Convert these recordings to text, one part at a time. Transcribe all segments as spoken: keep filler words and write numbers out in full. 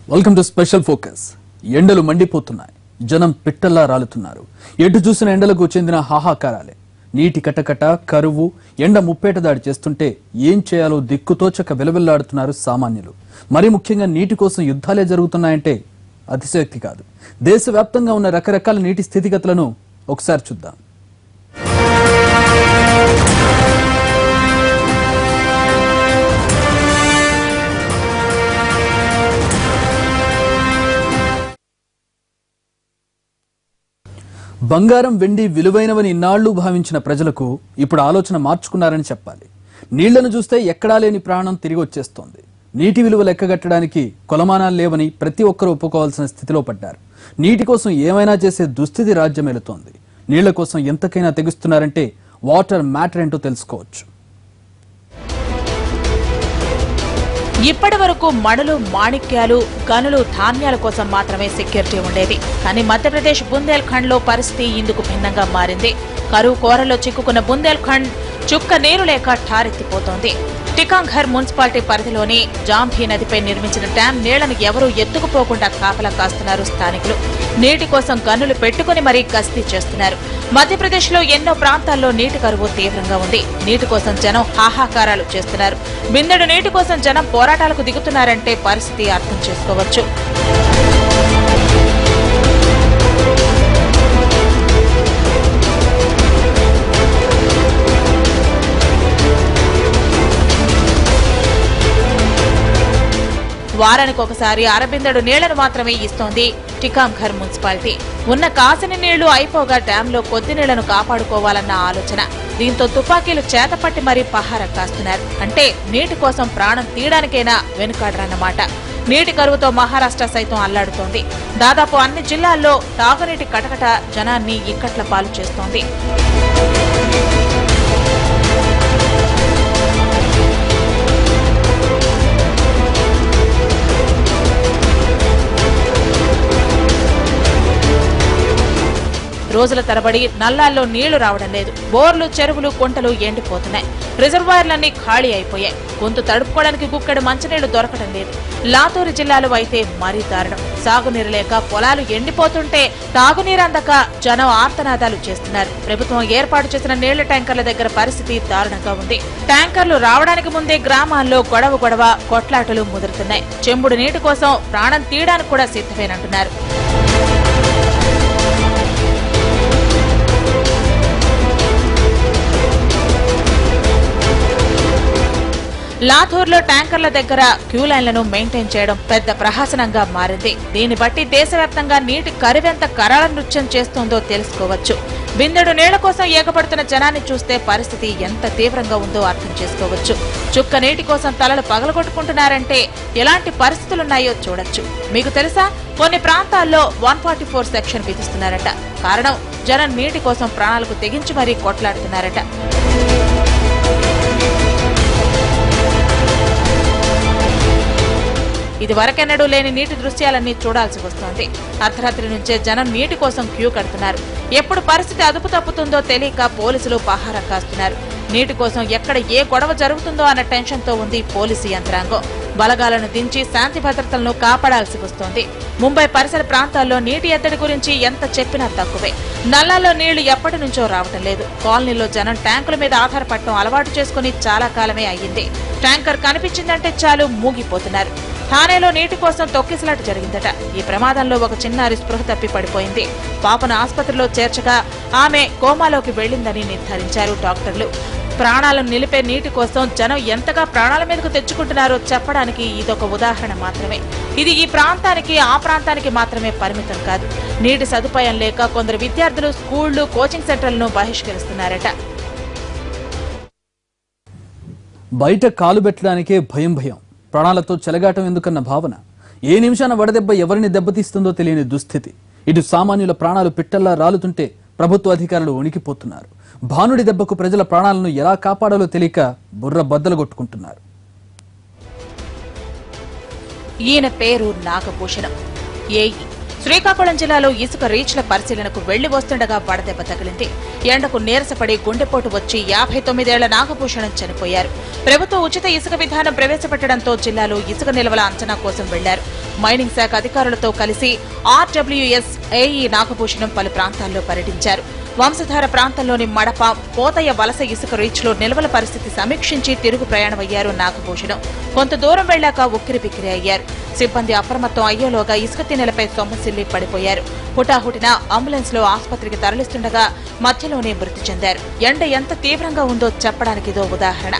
Welcome to special focus. ఎండలు మండిపోతున్నాయి, జనం పిట్టల్లా రాలుతున్నారు. ఎటు చూసిన ఎండలకు చెందిన హాహాకారాలే. నీటి కటకట, కరువు, ఎండ ముప్పేట దాడి చేస్తుంటే ఏం చేయాలో దిక్కుతోచక వెలవెల్లాడుతున్నారు సామాన్యులు. మరి ముఖ్యంగా నీటి కోసం యుద్ధాలే జరుగుతున్నాయంటే అతిశయోక్తి కాదు. దేశవ్యాప్తంగా ఉన్న రకరకాల నీటి స్థితిగతులను ఒకసారి చూద్దాం. బంగారం, వెండి విలువైనవని ఇన్నాళ్లు భావించిన ప్రజలకు ఇప్పుడు ఆలోచన మార్చుకున్నారని చెప్పాలి. నీళ్లను చూస్తే ఎక్కడా లేని ప్రాణం తిరిగి వచ్చేస్తోంది. నీటి విలువ లెక్కగట్టడానికి కొలమానాలు లేవని ప్రతి ఒక్కరూ ఒప్పుకోవాల్సిన స్థితిలో పడ్డారు. నీటి కోసం ఏమైనా చేసే దుస్థితి రాజ్యమేలుతోంది. నీళ్ల కోసం ఎంతకైనా తెగిస్తున్నారంటే వాటర్ మ్యాటర్ ఏంటో తెలుసుకోవచ్చు. ఇప్పటి వరకు మణులు, మాణిక్యాలు, గనులు, ధాన్యాల కోసం మాత్రమే సెక్యూరిటీ ఉండేది. కానీ మధ్యప్రదేశ్ బుందేల్ఖండ్ లో పరిస్థితి ఇందుకు భిన్నంగా మారింది. కరువు కోరలో చిక్కుకున్న బుందేల్ఖండ్ చుక్క నీరు లేక ఠారెత్తిపోతోంది. టికాంఘర్ మున్సిపాలిటీ పరిధిలోని జాంభీ నదిపై నిర్మించిన డ్యాం నీళ్లను ఎవరూ ఎత్తుకుపోకుండా కాపలా కాస్తున్నారు స్థానికులు. నీటి కోసం గన్నులు పెట్టుకుని మరీ గస్తీ చేస్తున్నారు. మధ్యప్రదేశ్ లో ఎన్నో ప్రాంతాల్లో నీటి కరువు తీవ్రంగా ఉంది. నీటి కోసం జనం హాహాకారాలు చేస్తున్నారు. బిందెడు నీటి కోసం జనం పోరాటాలకు దిగుతున్నారంటే పరిస్థితి అర్థం చేసుకోవచ్చు. వారానికి ఒకసారి అరబిందెడు నీళ్లను మాత్రమే ఇస్తోంది టికాంఘర్ మున్సిపాలిటీ. ఉన్న కాసిన నీళ్లు అయిపోగా డ్యాంలో కొద్ది నీళ్లను కాపాడుకోవాలన్న ఆలోచన. దీంతో తుపాకీలు చేతపట్టి మరీ పహారా కాస్తున్నారు. అంటే నీటి కోసం ప్రాణం తీయడానికైనా వెనుకాడరన్నమాట. నీటి కరువుతో మహారాష్ట్ర సైతం అల్లాడుతోంది. దాదాపు అన్ని జిల్లాల్లో తాగునీటి కటకట జనాన్ని ఇక్కట్ల పాలు చేస్తోంది. రోజుల తరబడి నల్లాల్లో నీళ్లు రావడం లేదు. బోర్లు, చెరువులు, కుంటలు ఎండిపోతున్నాయి. రిజర్వాయర్లన్నీ ఖాళీ అయిపోయాయి. గొంతు తడుపుకోవడానికి గుక్కెడు మంచినీళ్లు దొరకడం లేదు. లాతూరు జిల్లాలో అయితే మరీ దారుణం. సాగునీరు లేక పొలాలు ఎండిపోతుంటే తాగునీరు అందక జనం ఆర్తనాదాలు చేస్తున్నారు. ప్రభుత్వం ఏర్పాటు చేసిన నీళ్ల ట్యాంకర్ల దగ్గర పరిస్థితి దారుణంగా ఉంది. ట్యాంకర్లు రావడానికి ముందే గ్రామాల్లో గొడవ గొడవ కొట్లాటలు ముదురుతున్నాయి. చెంబుడు నీటి కోసం ప్రాణం తీయడానికి కూడా సిద్ధమేనంటున్నారు. లాథూర్లో ట్యాంకర్ల దగ్గర క్యూ లైన్లను మెయింటైన్ చేయడం పెద్ద ప్రహసనంగా మారింది. దీన్ని బట్టి దేశవ్యాప్తంగా నీటి కరువెంత కరాళ నృత్యం చేస్తోందో తెలుసుకోవచ్చు. బిందెడు నీళ్ల కోసం ఏకపడుతున్న జనాన్ని చూస్తే పరిస్థితి ఎంత తీవ్రంగా ఉందో అర్థం చేసుకోవచ్చు. చుక్క నీటి కోసం తలలు పగలగొట్టుకుంటున్నారంటే ఎలాంటి పరిస్థితులున్నాయో చూడొచ్చు. మీకు తెలుసా, కొన్ని ప్రాంతాల్లో వన్ ఫార్టీ ఫోర్ సెక్షన్ విధిస్తున్నారట. కారణం, జనం నీటి కోసం ప్రాణాలకు తెగించి మరీ కొట్లాడుతున్నారట. ఇది వరకెన్నడూ లేని నీటి దృశ్యాలన్నీ చూడాల్సి వస్తోంది. అర్ధరాత్రి నుంచే జనం నీటి కోసం క్యూ కడుతున్నారు. ఎప్పుడు పరిస్థితి అదుపు తప్పుతుందో తెలియక పోలీసులు పహారా కాస్తున్నారు. నీటి కోసం ఎక్కడ ఏ గొడవ జరుగుతుందో అన్న టెన్షన్ తో ఉంది పోలీసు యంత్రాంగం. బలగాలను దించి శాంతి భద్రతలను కాపాడాల్సి వస్తోంది. ముంబై పరిసర ప్రాంతాల్లో నీటి ఎద్దడి గురించి ఎంత చెప్పినా తక్కువే. నల్లాల్లో నీళ్లు ఎప్పటి నుంచో రావటం లేదు. కాలనీలో జనం ట్యాంకుల మీద ఆధారపడటం అలవాటు చేసుకుని చాలా కాలమే అయ్యింది. ట్యాంకర్ కనిపించిందంటే చాలు మూగిపోతున్నారు. థానేలో నీటి కోసం తొక్కిసలాట జరిగిందట. ఈ ప్రమాదంలో ఒక చిన్నారి స్పృహ తప్పి పడిపోయింది. పాపను ఆసుపత్రిలో చేర్చగా ఆమె కోమాలోకి వెళ్లిందని నిర్ధారించారు డాక్టర్లు. ప్రాణాలను నిలిపే నీటి కోసం జనం ఎంతగా ప్రాణాల మీదకు తెచ్చుకుంటున్నారో చెప్పడానికి ఇదొక ఉదాహరణ మాత్రమే. ఇది ఈ ప్రాంతానికి, ఆ ప్రాంతానికి మాత్రమే పరిమితం కాదు. నీటి సదుపాయం లేక కొందరు విద్యార్థులు స్కూళ్లు, కోచింగ్ సెంటర్లను బహిష్కరిస్తున్నారట. బయట కాలు పెట్టడానికే భయం భయం, ప్రాణాలతో చెలగాటం ఎందుకన్న భావన. ఏ నిమిషాన వడదెబ్బ ఎవరిని దెబ్బతీస్తుందో తెలియని దుస్థితి. ఇటు సామాన్యుల ప్రాణాలు పిట్టల్లా రాలుతుంటే ప్రభుత్వ అధికారులు వణికిపోతున్నారు. భానుడి దెబ్బకు ప్రజల ప్రాణాలను ఎలా కాపాడాలో తెలియక బుర్ర బద్దలు కొట్టుకుంటున్నారు. ఈయన పేరు నాగభూషణం. ఏఈ. శ్రీకాకుళం జిల్లాలో ఇసుక రీచ్ల పరిశీలనకు వెళ్లి వస్తుండగా వడదెబ్బ తగిలింది. ఎండకు నీరసపడి గుండెపోటు వచ్చి యాభై తొమ్మిదేళ్ల నాగభూషణం చనిపోయారు. ప్రభుత్వ ఉచిత ఇసుక విధానం ప్రవేశపెట్టడంతో జిల్లాలో ఇసుక నిల్వల అంచనా కోసం వెళ్లారు. మైనింగ్ శాఖ అధికారులతో కలిసి ఆర్డబ్ల్యూఎస్ ఏఈ నాగభూషణం పలు ప్రాంతాల్లో పర్యటించారు. వంశధార ప్రాంతంలోని మడప పోతయ్య వలస ఇసుక రీచ్ లో నిల్వల పరిస్థితి సమీక్షించి తిరుగు ప్రయాణమయ్యారు నాగభూషణం. కొంత దూరం వెళ్లాక ఉక్కిరిబిక్కిరి అయ్యారు. సిబ్బంది అప్రమత్తం అయ్యేలోగా ఇసుక తిన్నెలపై సొమ్మసిల్లి పడిపోయారు. హుటాహుటిన అంబులెన్స్ లో ఆసుపత్రికి తరలిస్తుండగా మధ్యలోనే మృతి చెందారు. ఎండ ఎంత తీవ్రంగా ఉందో చెప్పడానికి ఇదో ఉదాహరణ.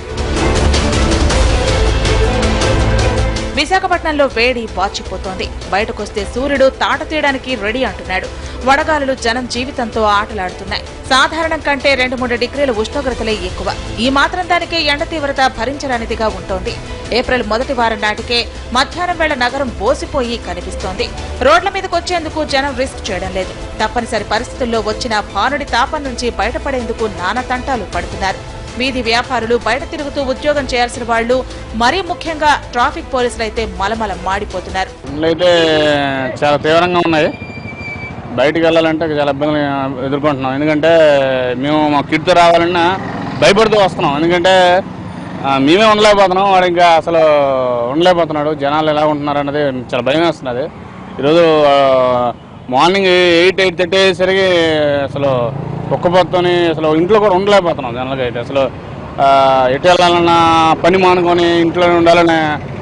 విశాఖపట్నంలో వేడి పాచిపోతోంది. బయటకొస్తే సూర్యుడు తాట తీయడానికి రెడీ అంటున్నాడు. వడగాలులు జనం జీవితంతో ఆటలాడుతున్నాయి. సాధారణం కంటే రెండు మూడు డిగ్రీల ఉష్ణోగ్రతలే ఎక్కువ. ఈ మాత్రం దానికే ఎండ తీవ్రత భరించరానిదిగా ఉంటోంది. ఏప్రిల్ మొదటి వారం నాటికే మధ్యాహ్నం వేళ నగరం బోసిపోయి కనిపిస్తోంది. రోడ్ల మీదకొచ్చేందుకు జనం రిస్క్ చేయడం లేదు. తప్పనిసరి పరిస్థితుల్లో వచ్చిన భానుడి తాపం నుంచి బయటపడేందుకు నానా తంటాలు పడుతున్నారు. వీధి వ్యాపారులు, బయట తిరుగుతూ ఉద్యోగం చేయాల్సిన వాళ్లు, మరీ ముఖ్యంగా ట్రాఫిక్ పోలీసులు అయితే మలమల మాడిపోతున్నారు. అయితే చాలా తీవ్రంగా ఉన్నాయి. బయటికి వెళ్ళాలంటే చాలా ఇబ్బందులు ఎదుర్కొంటున్నాం. ఎందుకంటే మేము మా కిడ్తో రావాలన్నా భయపడుతూ వస్తున్నాం. ఎందుకంటే మేమే ఉండలేకపోతున్నాం, వాడు ఇంకా అసలు ఉండలేకపోతున్నాడు. జనాలు ఎలా ఉంటున్నారు అన్నది చాలా భయం వేస్తున్నది. ఈరోజు మార్నింగ్ ఎయిట్ ఎయిట్ థర్టీ అయ్యేసరికి అసలు ఒక్కపోతోని అసలు ఇంట్లో కూడా ఉండలేకపోతున్నాం. జనాలుగా అయితే అసలు ఎటు వెళ్ళాలన్నా పని మానుకొని ఇంట్లోనే ఉండాలనే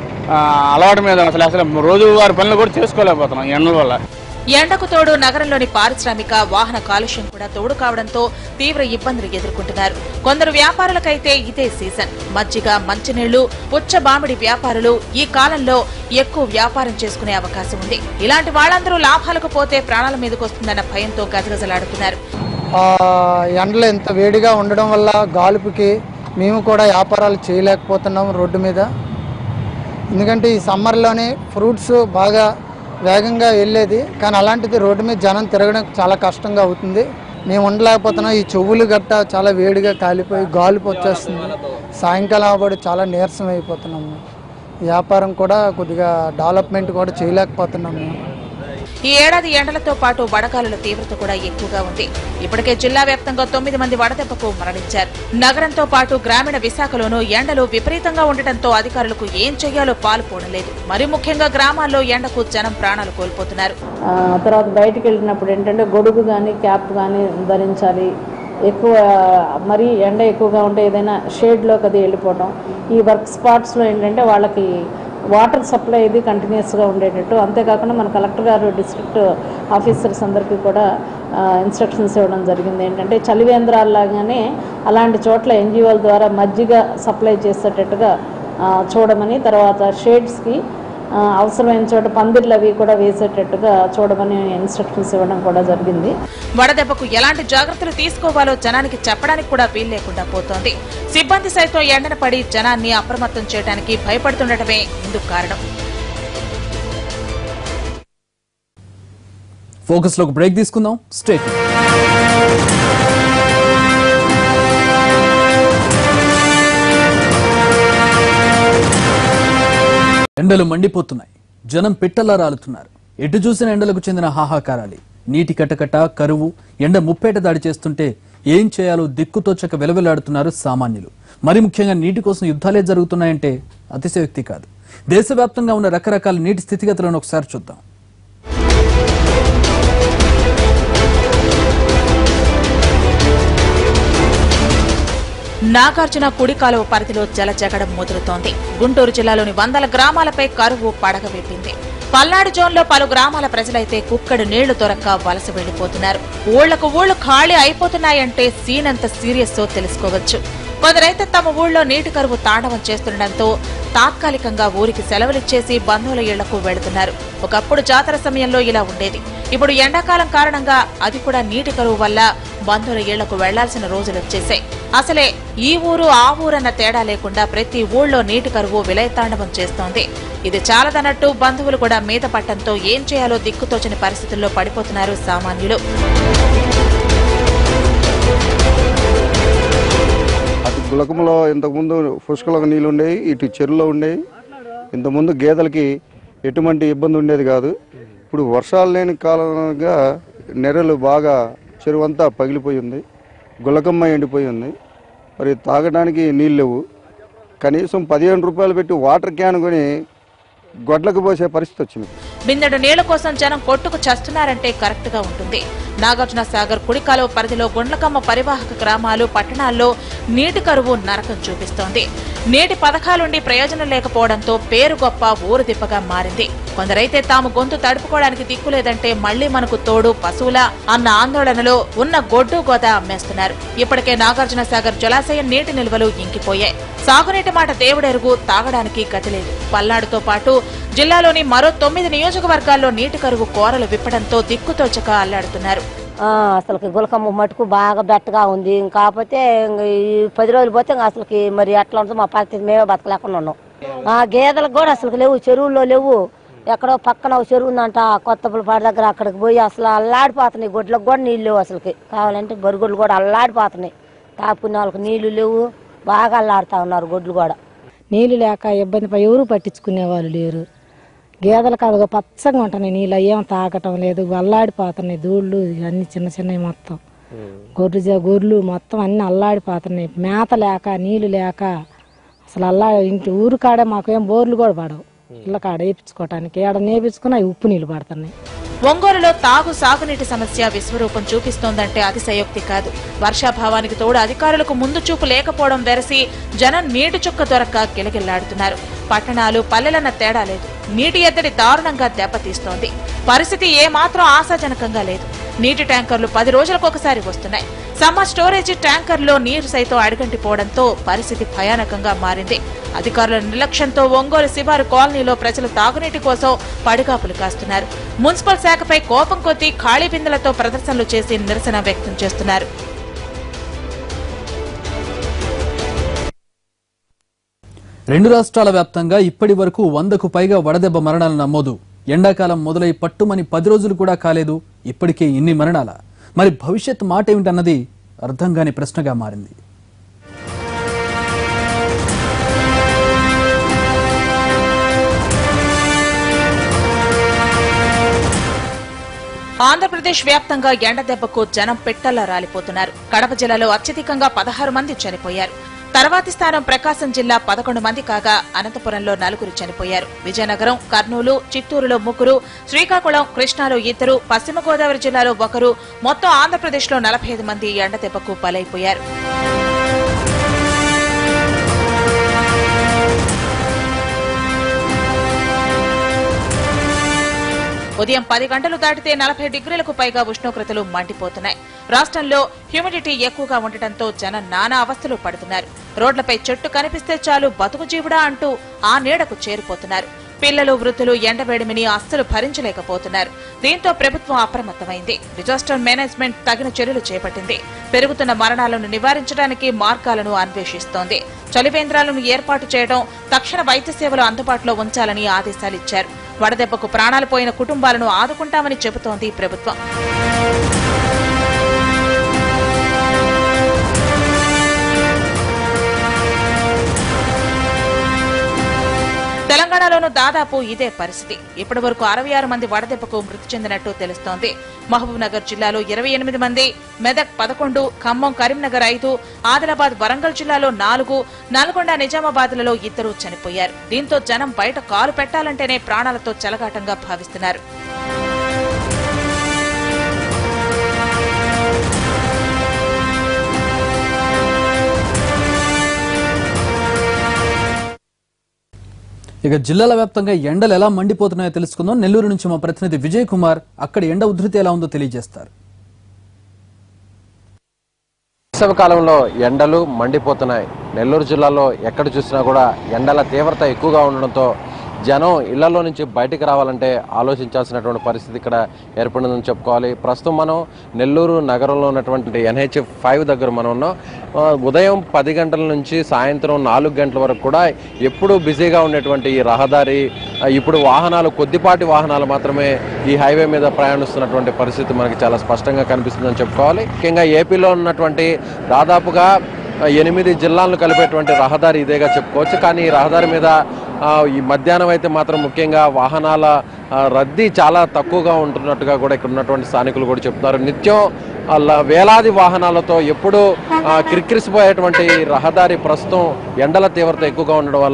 అలవాటు మీద అసలు అసలు రోజువారి పనులు కూడా చేసుకోలేకపోతున్నాం ఎండల వల్ల. ఎండకు తోడు నగరంలోని పారిశ్రామిక వాహన కాలుష్యం కూడా తోడు కావడంతో తీవ్ర ఇబ్బందులు ఎదుర్కొంటున్నారు. కొందరు వ్యాపారులకైతే ఇదే సీజన్. మజ్జిగ, మంచినీళ్లు, పుచ్చబామిడి వ్యాపారులు ఈ కాలంలో ఎక్కువ వ్యాపారం చేసుకునే అవకాశం ఉంది. ఇలాంటి వాళ్ళందరూ లాభాలకు పోతే ప్రాణాల మీదకొస్తుందన్న భయంతో గజగజలాడుతున్నారు. ఎండలు ఎంత వేడిగా ఉండడం వల్ల గాలుపుకి మేము కూడా వ్యాపారాలు చేయలేకపోతున్నాం రోడ్డు మీద. ఎందుకంటే ఈ సమ్మర్లోనే ఫ్రూట్స్ బాగా వేగంగా వెళ్ళేది, కానీ అలాంటిది రోడ్డు మీద జనం తిరగడం చాలా కష్టంగా అవుతుంది. మేము ఉండలేకపోతున్నాం. ఈ చెవులు గట్ట చాలా వేడిగా కాలిపోయి గాలుపు వచ్చేస్తుంది. సాయంకాలం అవ్వబడి చాలా నీరసం అయిపోతున్నాము. వ్యాపారం కూడా కొద్దిగా డెవలప్మెంట్ కూడా చేయలేకపోతున్నాం మేము. ఈ ఏడాది ఎండలతో పాటు వడగాలుల తీవ్రత కూడా ఎక్కువగా ఉంది. ఇప్పటికే జిల్లా వ్యాప్తంగా తొమ్మిది మంది వడదెబ్బకు మరణించారు. నగరంతో పాటు గ్రామీణ విశాఖలోనూ ఎండలు విపరీతంగా ఉండటంతో అధికారులకు ఏం చెయ్యాలో పాలుపోవడం లేదు. మరి ముఖ్యంగా గ్రామాల్లో ఎండకు జనం ప్రాణాలు కోల్పోతున్నారు. తర్వాత బయటకు వెళ్ళినప్పుడు ఏంటంటే గొడుగు కానీ క్యాప్ కానీ ధరించాలి. ఎక్కువ మరీ ఎండ ఎక్కువగా ఉంటే ఏదైనా షేడ్లోకి అది వెళ్ళిపోవటం. ఈ వర్క్ స్పాట్స్లో ఏంటంటే వాళ్ళకి వాటర్ సప్లై ఇది కంటిన్యూస్గా ఉండేటట్టు. అంతేకాకుండా మన కలెక్టర్ గారు డిస్ట్రిక్ట్ ఆఫీసర్స్ అందరికీ కూడా ఇన్స్ట్రక్షన్స్ ఇవ్వడం జరిగింది. ఏంటంటే చలివేంద్రాల్లాగానే అలాంటి చోట్ల ఎన్జిఓల ద్వారా మజ్జిగ సప్లై చేసేటట్టుగా చూడమని, తర్వాత షేడ్స్కి అవసరమైన చోట పందిర్లు అవి కూడా వేసేటట్టుగా చూడమని ఇన్స్ట్రక్షన్స్ ఇవ్వడం కూడా జరిగింది. వడదెబ్బకు ఎలాంటి జాగ్రత్తలు తీసుకోవాలో జనానికి చెప్పడానికి కూడా వీలు లేకుండా పోతోంది. సిబ్బంది సైతం ఎండన పడి జనాన్ని అప్రమత్తం చేయడానికి భయపడుతుండటమే ఇందుకు కారణం. ఫోకస్ లో బ్రేక్ తీసుకుందాం. స్ట్రేట్ ఎండలు మండిపోతున్నాయి. జనం పిట్టల్లా రాలుతున్నారు. ఎటు చూసిన ఎండలకు చెందిన హాహాకారాలి. నీటి కటకట, కరువు, ఎండ ముప్పేట దాడి చేస్తుంటే ఏం చేయాలో దిక్కుతోచక వెలవెలాడుతున్నారు సామాన్యులు. మరి ముఖ్యంగా నీటి కోసం యుద్ధాలే జరుగుతున్నాయంటే అతిశయోక్తి కాదు. దేశవ్యాప్తంగా ఉన్న రకరకాల నీటి స్థితిగతులను ఒకసారి చూద్దాం. నాగార్జున కుడి కాలువ పరిధిలో జలజగడం ముదురుతోంది. గుంటూరు జిల్లాలోని వందల గ్రామాలపై కరువు పడగవిప్పింది. పల్నాడు జోన్లో పలు గ్రామాల ప్రజలైతే కుక్కడు నీళ్లు దొరక్క వలస వెళ్లిపోతున్నారు. ఊళ్లకు ఊళ్లు ఖాళీ అయిపోతున్నాయంటే సీన్ ఎంత సీరియస్సో తెలుసుకోవచ్చు. కొందరైతే తమ ఊళ్ళో నీటి కరువు తాండవం చేస్తుండటంతో తాత్కాలికంగా ఊరికి సెలవులిచ్చేసి బంధువుల ఇళ్లకు వెళుతున్నారు. ఒకప్పుడు జాతర సమయంలో ఇలా ఉండేది. ఇప్పుడు ఎండాకాలం కారణంగా అది కూడా నీటి కరువు వల్ల బంధువుల ఇళ్లకు వెళ్లాల్సిన రోజులు వచ్చేసాయి. అసలే ఈ ఊరు ఆ ఊరన్న తేడా లేకుండా ప్రతి ఊళ్ళో నీటి కరువు విలయతాండవం చేస్తోంది. ఇది చాలదన్నట్టు బంధువులు కూడా మీద పట్టంతో ఏం చేయాలో దిక్కుతోచని పరిస్థితుల్లో పడిపోతున్నారు సామాన్యులు. అటు గులకంలో ఇంతకుముందు పుష్కలంగా నీళ్ళు ఉండేవి, ఇటు చెరువులో ఉండేవి. ఇంతకుముందు గేదెలకి ఎటువంటి ఇబ్బంది ఉండేది కాదు. ఇప్పుడు వర్షాలు లేని కాలంగా నెరలు బాగా చెరువు అంతా పగిలిపోయి ఉంది. గులకమ్మ ఎండిపోయి ఉంది. మరి తాగడానికి నీళ్ళు లేవు. కనీసం పదిహేను రూపాయలు పెట్టి వాటర్ క్యాన్ కొని గొడ్లకు పోసే పరిస్థితి వచ్చింది. బిందెడు నీళ్ల కోసం జనం కొట్టుకు చస్తున్నారంటే కరెక్ట్ గా ఉంటుంది. నాగార్జున సాగర్ కుడి కాలువ పరిధిలో గుండ్లకమ్మ పరివాహక గ్రామాలు, పట్టణాల్లో నీటి కరువు నరకం చూపిస్తోంది. నీటి పథకాలుండి ప్రయోజనం లేకపోవడంతో పేరు గొప్ప ఊరు దిబ్బగా మారింది. కొందరైతే తాము గొంతు తడుపుకోవడానికి దిక్కులేదంటే మళ్లీ మనకు తోడు పశువుల అన్న ఆందోళనలో ఉన్న గొడ్డు గోద అమ్మేస్తున్నారు. ఇప్పటికే నాగార్జున సాగర్ జలాశయం నీటి నిల్వలు ఇంకిపోయాయి. సాగునీటి మాట దేవుడెరుగు, తాగడానికి గతి లేదు. పల్నాడుతో పాటు జిల్లాలోని మరో తొమ్మిది నియోజకవర్గాల్లో నీటి కరువు కోరలు విప్పడంతో దిక్కుతోచక అల్లాడుతున్నారు. అసలుకి గులకమ్మ మటుకు బాగా బెట్టగా ఉంది. కాకపోతే ఈ పది రోజులు పోతే అసలుకి మరి ఎట్లా ఉంటుందో మా పరిస్థితి మేమే బతకలేకుండా ఉన్నాం. ఆ గేదెలకు కూడా అసలు లేవు, చెరువుల్లో లేవు. ఎక్కడో పక్కన చెరువు ఉందంట కొత్తపల్లిపాడు దగ్గర, అక్కడికి పోయి అసలు అల్లాడిపోతున్నాయి. గొడ్లకు కూడా నీళ్ళు లేవు. అసలుకి కావాలంటే బరిగొడ్లు కూడా అల్లాడిపోతున్నాయి. తాపుకునే వాళ్ళకి నీళ్లు లేవు, బాగా అల్లాడుతూ ఉన్నారు గొడ్లు కూడా. నీళ్ళు లేక ఇబ్బంది పై ఎవరు పట్టించుకునే వాళ్ళు లేరు. గేదెలకు అదిగో పచ్చగా ఉంటున్నాయి నీళ్ళు, ఏం తాగటం లేదు, అల్లాడిపోతున్నాయి. దూళ్ళు అన్ని చిన్న చిన్నవి మొత్తం గొర్రె గొర్రెలు మొత్తం అన్ని అల్లాడిపోతున్నాయి. మేత లేక నీళ్లు లేక అసలు అల్లా ఇంటి ఊరు కాడే మాకేం బోర్లు కూడా పడవు. ఇళ్ళ కాడ వేయించుకోవటానికి ఏడ నేపించుకుని అవి ఉప్పు నీళ్లు పడుతున్నాయి. ఒంగోలులో తాగు సాగునీటి సమస్య విశ్వరూపం చూపిస్తోందంటే అతిశయోక్తి కాదు. వర్షాభావానికి తోడు అధికారులకు ముందు చూపు లేకపోవడం వెరసి జనం నీటి చుక్క దొరక్క గిలగిల్లాడుతున్నారు. పట్టణాలు పల్లెలన్న తేడా లేదు. నీటి ఎద్దడి దారుణంగా దెబ్బతీస్తోంది. పరిస్థితి ఏమాత్రం ఆశాజనకంగా లేదు. నీటి ట్యాంకర్లు పది రోజులకు ఒకసారి వస్తున్నాయి. సమ్మర్ స్టోరేజీ ట్యాంకర్లో నీరు సైతం అడుగంటిపోవడంతో పరిస్థితి భయానకంగా మారింది. అధికారుల నిర్లక్ష్యంతో ఒంగోలు శివారు కాలనీలో ప్రజలు తాగునీటి కోసం పడిగాపులు కాస్తున్నారు. మున్సిపల్ శాఖపై కోపం కొద్దీ ఖాళీ బిందెలతో ప్రదర్శనలు చేసి నిరసన వ్యక్తం చేస్తున్నారు. రెండు రాష్ట్రాల వ్యాప్తంగా ఇప్పటి వరకు వందకు పైగా వడదెబ్బ మరణాల నమోదు. ఎండాకాలం మొదలై పట్టుమని పది రోజులు కూడా కాలేదు, ఇప్పటికే ఇన్ని మరణాల. మరి భవిష్యత్ మాట ఏమిటన్నది అర్థం కాని ప్రశ్నగా మారింది. ఆంధ్రప్రదేశ్ వ్యాప్తంగా ఎండ దెబ్బకు జనం పిట్టల్లా రాలిపోతున్నారు. కడప జిల్లాలో అత్యధికంగా పదహారు మంది చనిపోయారు. తర్వాతి స్థానం ప్రకాశం జిల్లా పదకొండు మంది కాగా అనంతపురంలో నలుగురు చనిపోయారు. విజయనగరం, కర్నూలు, చిత్తూరులో ముగ్గురు, శ్రీకాకుళం, కృష్ణాలో ఇద్దరు, పశ్చిమ గోదావరి జిల్లాలో ఒకరు, మొత్తం ఆంధ్రప్రదేశ్లో నలభై ఐదు మంది ఎండ దెబ్బకు బలైపోయారు. ఉదయం పది గంటలు దాటితే నలభై డిగ్రీలకు పైగా ఉష్ణోగ్రతలు మండిపోతున్నాయి. రాష్ట్రంలో హ్యూమిడిటీ ఎక్కువగా ఉండటంతో జనం నానా అవస్థలు పడుతున్నారు. రోడ్లపై చెట్టు కనిపిస్తే చాలు బతుకు జీవుడా అంటూ ఆ నీడకు చేరిపోతున్నారు. పిల్లలు, వృద్ధులు ఎండవేడిమిని అస్సలు భరించలేకపోతున్నారు. దీంతో ప్రభుత్వం అప్రమత్తమైంది. డిజాస్టర్ మేనేజ్మెంట్ తగిన చర్యలు చేపట్టింది. పెరుగుతున్న మరణాలను నివారించడానికి మార్గాలను అన్వేషిస్తోంది. చలివేంద్రాలను ఏర్పాటు చేయడం, తక్షణ వైద్య సేవలు అందుబాటులో ఉంచాలని ఆదేశాలిచ్చారు. వడదెబ్బకు ప్రాణాలు పోయిన కుటుంబాలను ఆదుకుంటామని చెబుతోంది ప్రభుత్వం. తెలంగాణలోనూ దాదాపు ఇదే పరిస్థితి. ఇప్పటి వరకు అరవై ఆరు మంది వడదెబ్బకు మృతి చెందినట్టు తెలుస్తోంది. మహబూబ్ నగర్ జిల్లాలో ఇరవై ఎనిమిది మంది, మెదక్ పదకొండు, ఖమ్మం, కరీంనగర్ ఐదు, ఆదిలాబాద్, వరంగల్ జిల్లాలో నాలుగు, నల్గొండ, నిజామాబాద్లలో ఇద్దరు చనిపోయారు. దీంతో జనం బయట కాలు పెట్టాలంటేనే ప్రాణాలతో చెలగాటంగా భావిస్తున్నారు. ఇక జిల్లాల వ్యాప్తంగా ఎండలు ఎలా మండిపోతున్నాయో తెలుసుకుందాం. నెల్లూరు నుంచి మా ప్రతినిధి విజయ్ కుమార్ అక్కడ ఎండ ఉధృతి ఎలా ఉందో తెలియజేస్తారు. వేసవికాలంలో ఎండలు మండిపోతున్నాయి. నెల్లూరు జిల్లాలో ఎక్కడ చూసినా కూడా ఎండల తీవ్రత ఎక్కువగా ఉండడంతో జనం ఇళ్లలో నుంచి బయటికి రావాలంటే ఆలోచించాల్సినటువంటి పరిస్థితి ఇక్కడ ఏర్పడిందని చెప్పుకోవాలి. ప్రస్తుతం మనం నెల్లూరు నగరంలో ఉన్నటువంటి ఎన్హెచ్ ఫైవ్ దగ్గర మనం ఉన్నాం. ఉదయం పది గంటల నుంచి సాయంత్రం నాలుగు గంటల వరకు కూడా ఎప్పుడూ బిజీగా ఉండేటువంటి ఈ రహదారి ఇప్పుడు వాహనాలు కొద్దిపాటి వాహనాలు మాత్రమే ఈ హైవే మీద ప్రయాణిస్తున్నటువంటి పరిస్థితి మనకి చాలా స్పష్టంగా కనిపిస్తుందని చెప్పుకోవాలి. ముఖ్యంగా ఏపీలో ఉన్నటువంటి దాదాపుగా ఎనిమిది జిల్లాలను కలిపేటువంటి రహదారి ఇదేగా చెప్పుకోవచ్చు. కానీ ఈ రహదారి మీద ఈ మధ్యాహ్నం అయితే మాత్రం ముఖ్యంగా వాహనాల రద్దీ చాలా తక్కువగా ఉంటున్నట్టుగా కూడా ఇక్కడ ఉన్నటువంటి స్థానికులు కూడా చెప్తున్నారు. నిత్యం వేలాది వాహనాలతో ఎప్పుడూ కిరికిరిసిపోయేటువంటి రహదారి ప్రస్తుతం ఎండల తీవ్రత ఎక్కువగా ఉండడం వల్ల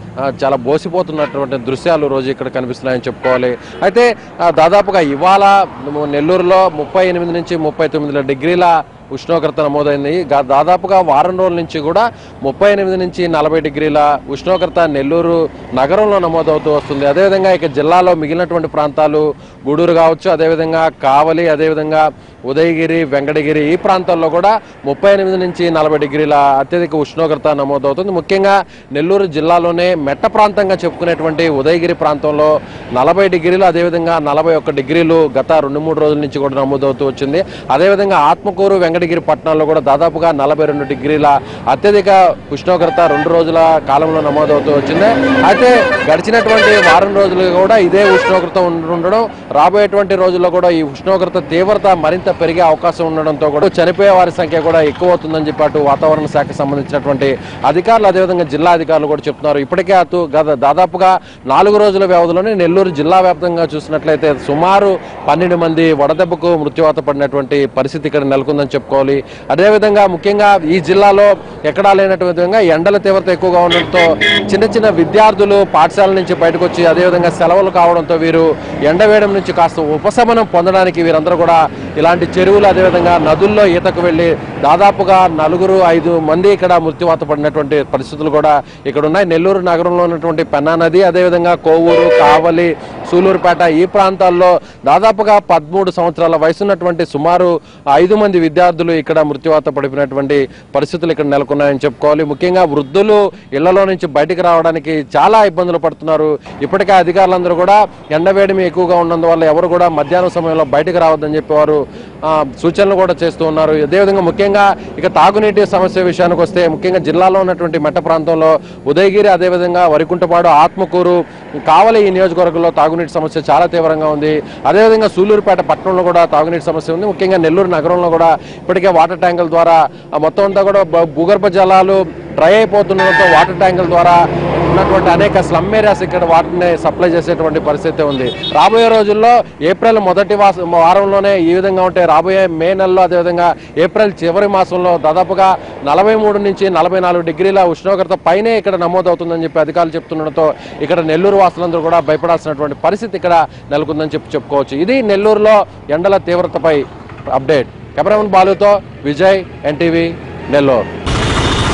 చాలా బోసిపోతున్నటువంటి దృశ్యాలు రోజు ఇక్కడ కనిపిస్తున్నాయని చెప్పుకోవాలి. అయితే దాదాపుగా ఇవాళ నెల్లూరులో ముప్పై ఎనిమిది నుంచి ముప్పై తొమ్మిది డిగ్రీల ఉష్ణోగ్రత నమోదైంది. దాదాపుగా వారం రోజుల నుంచి కూడా ముప్పై ఎనిమిది నుంచి నలభై డిగ్రీల ఉష్ణోగ్రత నెల్లూరు నగరంలో నమోదవుతూ వస్తుంది. అదేవిధంగా ఇక జిల్లాలో మిగిలినటువంటి ప్రాంతాలు గూడూరు కావచ్చు, అదేవిధంగా కావలి, అదేవిధంగా ఉదయగిరి, వెంకటగిరి ఈ ప్రాంతాల్లో కూడా ముప్పై ఎనిమిది నుంచి నలభై డిగ్రీల అత్యధిక ఉష్ణోగ్రత నమోదవుతుంది. ముఖ్యంగా నెల్లూరు జిల్లాలోనే మెట్ట ప్రాంతంగా చెప్పుకునేటువంటి ఉదయగిరి ప్రాంతంలో నలభై డిగ్రీలు, అదేవిధంగా నలభై ఒక్క డిగ్రీలు గత రెండు మూడు రోజుల నుంచి కూడా నమోదవుతూ వచ్చింది. అదేవిధంగా ఆత్మకూరు, వెంకటగిరి పట్టణాల్లో కూడా దాదాపుగా నలభై రెండు డిగ్రీల అత్యధిక ఉష్ణోగ్రత రెండు రోజుల కాలంలో నమోదవుతూ వచ్చింది. అయితే గడిచినటువంటి వారం రోజులుగా కూడా ఇదే ఉష్ణోగ్రత ఉండడం, రాబోయేటువంటి రోజుల్లో కూడా ఈ ఉష్ణోగ్రత తీవ్రత మరింత పెరిగే అవకాశం ఉండడంతో కూడా చనిపోయే వారి సంఖ్య కూడా ఎక్కువ అవుతుందని చెప్పి అటు వాతావరణ శాఖకు సంబంధించినటువంటి అధికారులు, అదేవిధంగా జిల్లా అధికారులు కూడా చెప్తున్నారు. ఇప్పటికే అటు గత దాదాపుగా నాలుగు రోజుల వ్యవధిలోనే నెల్లూరు జిల్లా వ్యాప్తంగా చూసినట్లయితే సుమారు పన్నెండు మంది వడదెబ్బకు మృత్యువాత పడినటువంటి పరిస్థితి ఇక్కడ నెలకొందని చెప్పుకోవాలి. అదేవిధంగా ముఖ్యంగా ఈ జిల్లాలో ఎక్కడా లేనటువంటి విధంగా ఎండల తీవ్రత ఎక్కువగా ఉండడంతో చిన్న చిన్న విద్యార్థులు పాఠశాల నుంచి బయటకు వచ్చి అదేవిధంగా సెలవులు కావడంతో వీరు ఎండవేయడం నుంచి కాస్త ఉపశమనం పొందడానికి వీరందరూ కూడా ఇలాంటి చెరువులు, అదేవిధంగా నదుల్లో ఈతకు వెళ్లి దాదాపుగా నలుగురు ఐదు మంది ఇక్కడ మృత్యువాత పడినటువంటి పరిస్థితులు కూడా ఇక్కడ ఉన్నాయి. నెల్లూరు నగరంలో ఉన్నటువంటి పెన్నా నది, అదేవిధంగా కోవూరు, కావలి, సూలూరుపేట ఈ ప్రాంతాల్లో దాదాపుగా పదమూడు సంవత్సరాల వయసున్నటువంటి సుమారు ఐదు మంది విద్యార్థులు ఇక్కడ మృత్యువాత పడిపోయినటువంటి పరిస్థితులు ఇక్కడ నెలకొన్నాయని చెప్పుకోవాలి. ముఖ్యంగా వృద్ధులు ఇళ్లలో నుంచి బయటికి రావడానికి చాలా ఇబ్బందులు పడుతున్నారు. ఇప్పటికే అధికారులందరూ కూడా ఎండవేడిమి ఎక్కువగా ఉన్నందువల్ల ఎవరు కూడా మధ్యాహ్నం సమయంలో బయటకు రావద్దని చెప్పేవారు సూచనలు కూడా చేస్తూ ఉన్నారు. అదేవిధంగా ముఖ్యంగా ఇక తాగునీటి సమస్య విషయానికి వస్తే ముఖ్యంగా జిల్లాలో ఉన్నటువంటి మెట్ట ప్రాంతంలో ఉదయగిరి, అదేవిధంగా వరికుంటపాడు, ఆత్మకూరు, కావలి ఈ నియోజకవర్గంలో తాగునీటి సమస్య చాలా తీవ్రంగా ఉంది. అదేవిధంగా సూలూరుపేట పట్టణంలో కూడా తాగునీటి సమస్య ఉంది. ముఖ్యంగా నెల్లూరు నగరంలో కూడా ఇప్పటికే వాటర్ ట్యాంకుల ద్వారా మొత్తం అంతా కూడా భూగర్భ జలాలు డ్రై అయిపోతుండడంతో వాటర్ ట్యాంకుల ద్వారా ఉన్నటువంటి అనేక స్లమ్ ఏరియాస్ ఇక్కడ వాటిని సప్లై చేసేటువంటి పరిస్థితి ఉంది. రాబోయే రోజుల్లో ఏప్రిల్ మొదటి వారంలోనే ఈ విధంగా ఉంటే రాబోయే మే నెలలో, అదేవిధంగా ఏప్రిల్ చివరి మాసంలో దాదాపుగా నలభై మూడు నుంచి నలభై నాలుగు డిగ్రీల ఉష్ణోగ్రత పైనే ఇక్కడ నమోదవుతుందని చెప్పి అధికారులు చెప్తుండడంతో ఇక్కడ నెల్లూరు వాసులందరూ కూడా భయపడాల్సినటువంటి పరిస్థితి ఇక్కడ నెలకొందని చెప్పి చెప్పుకోవచ్చు. ఇది నెల్లూరులో ఎండల తీవ్రతపై అప్డేట్. కెమెరామెన్ బాలుతో విజయ్, ఎన్టీవీ, నెల్లూరు.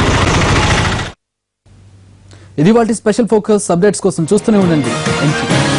ఇది వాటి స్పెషల్ ఫోకస్. అప్డేట్స్ కోసం చూస్తూనే ఉండండి ఎన్టీవీ.